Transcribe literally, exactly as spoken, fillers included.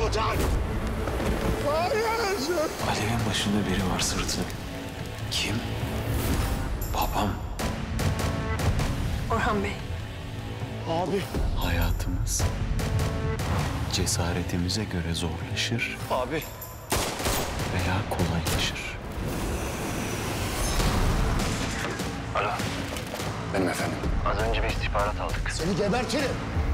olacak. Hayır. Alev'in başında biri var sırtı. Kim? Babam. Orhan Bey. Abi. Hayatımız cesaretimize göre zorlaşır Abi. veya kolaylaşır. Alo. Benim efendim. Az önce bir istihbarat aldık. Seni gebertirim.